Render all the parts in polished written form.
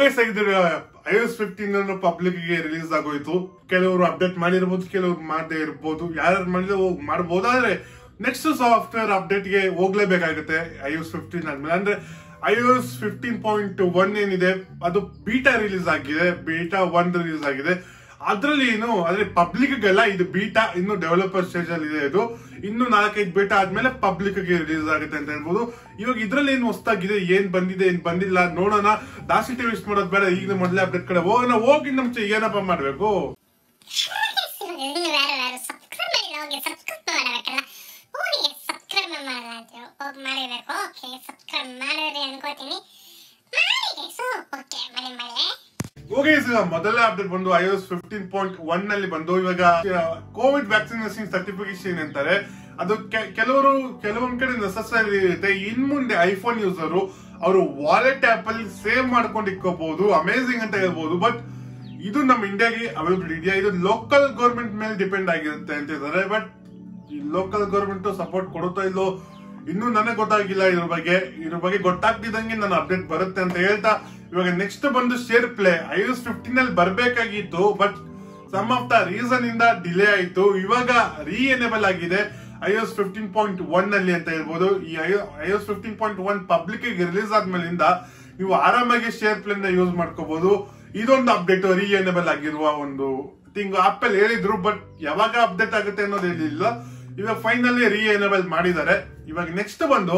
iOS 15 public ಗೆ release ಆಗೋಯ್ತು. ಕೆಲವರು ಅಪ್ಡೇಟ್ ಮಾಡಿರ್ಬೋದು, ಕೆಲವರು ಮಾಡದೇ ಇರ್ಬೋದು. ಯಾರು ಮಾಡಿದ್ರೆ ಮಾಡಬಹುದು, ಆದ್ರೆ ನೆಕ್ಸ್ಟ್ ಸಾಫ್ಟ್ವೇರ್ ಅಪ್ಡೇಟ್ ಗೆ ಹೋಗ್ಲೇಬೇಕಾಗುತ್ತೆ iOS 15 ಆದ್ಮೇಲೆ. ಅಂದ್ರೆ iOS 15.1 ಏನಿದೆ ಅದು ಬೀಟಾ ರಿಲೀಸ್ ಆಗಿದೆ, ಬೀಟಾ 1 ರಿಲೀಸ್ ಆಗಿದೆ. ಅದ್ರಲ್ಲಿ ಆದ್ರೆ ಪಬ್ಲಿಕ್ ಗೆಲ್ಲ ಇದು ಬೀಟಾ, ಇನ್ನು ಡೆವಲಪರ್ ಸ್ಟೇಜ್ ಅಲ್ಲಿ ಇದೆ. ಇದು ಇನ್ನು 4-5 ಬೀಟಾ ಆದ್ಮೇಲೆ ಪಬ್ಲಿಕ್ ಗೆ ರಿಲೀಸ್ ಆಗುತ್ತೆ ಅಂತ ಹೇಳ್ಬೋದು. ಇವಾಗ ಇದ್ರಲ್ಲಿ ಏನ್ ಹೊಸದಾಗಿದೆ, ಏನ್ ಬಂದಿದೆ, ಏನ್ ಬಂದಿಲ್ಲ ನೋಡೋಣ. ಜಾಸ್ತಿ ಟಿವಿಸ್ ಮಾಡೋದು ಬೇಡ, ಈಗ ಮೊದಲೇ ಅಪ್ಡೇಟ್ ಕಡೆ ಹೋಗೋಣ. ಹೋಗಿ ಮುಂಚೆ ಏನಪ್ಪ ಮಾಡ್ಬೇಕು, ಮೊದಲೇ ಅಪ್ಡೇಟ್ ಬಂದು iOS 15.1 ನಲ್ಲಿ ಬಂದು ಇವಾಗ ಕೋವಿಡ್ ವ್ಯಾಕ್ಸಿನೇಷನ್ ಸರ್ಟಿಫಿಕೇಶನ್ ಅಂತಾರೆ. ಅದು ಕೆಲವೊಂದ್ ಕಡೆ ನೆಸೆಸರಿ ಇರುತ್ತೆ. ಇನ್ ಮುಂದೆ ಐಫೋನ್ ಯೂಸರ್ ಅವರು ವಾಲೆಟ್ ಆಪ್ ಅಲ್ಲಿ ಸೇವ್ ಮಾಡ್ಕೊಂಡು ಇಟ್ಕೋಬಹುದು. ಅಮೇಸಿಂಗ್ ಅಂತ ಹೇಳ್ಬೋದು. ಬಟ್ ಇದು ನಮ್ಮ ಇಂಡಿಯಾಗೆ ಅವೈಲಬಲ್ ಇದೆಯಾ, ಇದು ಲೋಕಲ್ ಗವರ್ಮೆಂಟ್ ಮೇಲೆ ಡಿಪೆಂಡ್ ಆಗಿರುತ್ತೆ ಅಂತ ಹೇಳ್ತಾರೆ. ಬಟ್ ಲೋಕಲ್ ಗವರ್ಮೆಂಟ್ ಸಪೋರ್ಟ್ ಕೊಡುತ್ತಾ ಇಲ್ಲೋ ಇನ್ನು ನನಗೆ ಗೊತ್ತಾಗಿಲ್ಲ. ಇದ್ರ ಬಗ್ಗೆ ಗೊತ್ತಾಗ್ತಿದ್ದಂಗೆ ನಾನು ಅಪ್ಡೇಟ್ ಬರುತ್ತೆ ಅಂತ ಹೇಳ್ತಾ, ಇವಾಗ ನೆಕ್ಸ್ಟ್ ಬಂದು ಶೇರ್ ಪ್ಲೇ iOS 15 ಅಲ್ಲಿ ಬರ್ಬೇಕಾಗಿತ್ತು. But some of the reason ಇಂದ ಡಿಲೇ ಆಯ್ತು. ಇವಾಗ ರೀಎನೇಬಲ್ ಆಗಿದೆ iOS 15.1 ಅಲ್ಲಿ ಅಂತ ಹೇಳ್ಬೋದು. ಈ iOS 15.1 ಪಬ್ಲಿಕ್ ರಿಲೀಸ್ ಆದ್ಮೇಲಿಂದ ನೀವು ಆರಾಮಾಗಿ ಶೇರ್ ಪ್ಲೇ ಯೂಸ್ ಮಾಡ್ಕೋಬಹುದು. ಇದೊಂದು ಅಪ್ಡೇಟ್ ರೀಎನೇಬಲ್ ಆಗಿರುವ ಒಂದು ಥಿಂಗ್ ಆಪಲ್ ಹೇಳಿದ್ರು. ಬಟ್ ಯಾವಾಗ ಅಪ್ಡೇಟ್ ಆಗುತ್ತೆ ಅನ್ನೋದು ಹೇಳಿಲ್ಲ. ಇವಾಗ ಫೈನಲಿ ರೀಎನೇಬಲ್ ಮಾಡಿದ್ದಾರೆ. ಇವಾಗ ನೆಕ್ಸ್ಟ್ ಬಂದು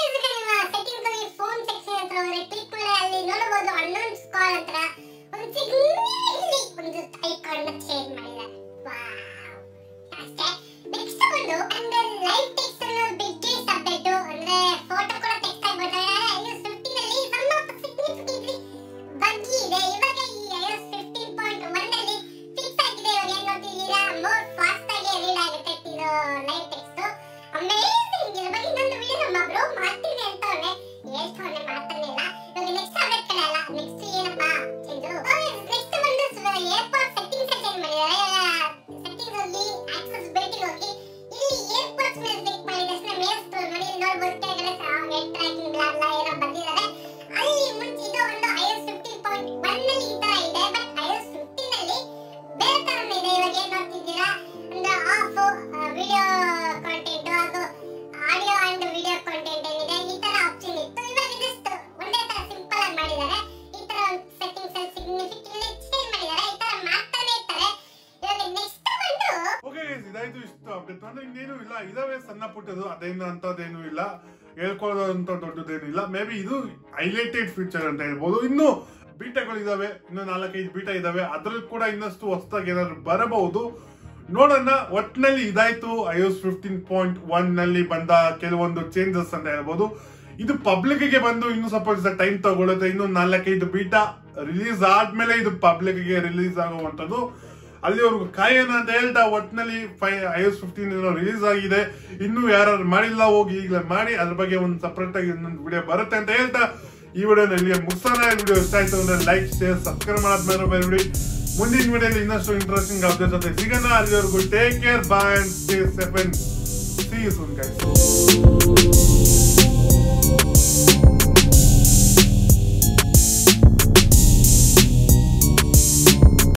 ಇನ್ನೇನು ಇಲ್ಲ. ಇದಾವೆ ಸಣ್ಣ ಪುಟ್ಟದು, ಅದೇನು ಅಂತದೇನು ಇಲ್ಲ, ಹೇಳ್ಕೊಳ್ಳೋದಂತ ದೊಡ್ಡದೇನು ಇಲ್ಲ. ಮೇ ಬಿ ಇದು ಹೈಲೈಟೆಡ್ ಫೀಚರ್ ಅಂತ ಹೇಳ್ಬೋದು. ಇನ್ನು ಬೀಟಾಗಳು ಇದಾವೆ, ಇನ್ನು 4-5 ಬೀಟಾ ಇದಾವೆ. ಅದ್ರಲ್ಲಿ ಕೂಡ ಇನ್ನಷ್ಟು ಹೊಸದಾಗಿ ಏನಾದ್ರು ಬರಬಹುದು, ನೋಡೋಣ. ಒಟ್ಟಿನಲ್ಲಿ ಇದಾಯ್ತು iOS 15.1 ನಲ್ಲಿ ಬಂದ ಕೆಲವೊಂದು ಚೇಂಜಸ್ ಅಂತ ಹೇಳ್ಬೋದು. ಇದು ಪಬ್ಲಿಕ್ ಗೆ ಬಂದು ಇನ್ನು ಸ್ವಲ್ಪ ಟೈಮ್ ತಗೊಳುತ್ತೆ. ಇನ್ನು 4-5 ಬೀಟಾ ರಿಲೀಸ್ ಆದ್ಮೇಲೆ ಇದು ಪಬ್ಲಿಕ್ ಗೆ ರಿಲೀಸ್ ಆಗುವಂತದ್ದು. ಅಲ್ಲಿವರೆಗೂ ಕಾಯೋಣ ಅಂತ ಹೇಳ್ತಾ, ಒಟ್ಟಿನಲ್ಲಿ iOS 15 ರಿಲೀಸ್ ಆಗಿದೆ. ಇನ್ನು ಯಾರು ಮಾಡಿಲ್ಲ ಹೋಗಿ ಈಗಲೇ ಮಾಡಿ. ಅದ್ರ ಬಗ್ಗೆ ಒಂದು ಸಪರೇಟ್ ಆಗಿ ಇನ್ನೊಂದು ವಿಡಿಯೋ ಬರುತ್ತೆ ಅಂತ ಹೇಳ್ತಾ ಈ ವಿಡಿಯೋನ ಇಲ್ಲಿಗೆ ಮುಗಿಸೋಣ. ವಿಡಿಯೋ ಇಷ್ಟ ಆಯ್ತು ಅಂದ್ರೆ ಲೈಕ್, ಶೇರ್, ಸಬ್ಸ್ಕ್ರೈಬ್ ಮಾಡೋದ್ಮೇಲೆ ಬೇರೆ ಮುಂದಿನ ವಿಡಿಯೋಲಿ ಇನ್ನಷ್ಟು ಇಂಟ್ರೆಸ್ಟಿಂಗ್ ಅಪ್ಡೇಟ್ ಜೊತೆ ಸಿಗೋಣ. ಅಲ್ಲಿವರೆಗೂ take care, bye and stay safe and see you soon guys.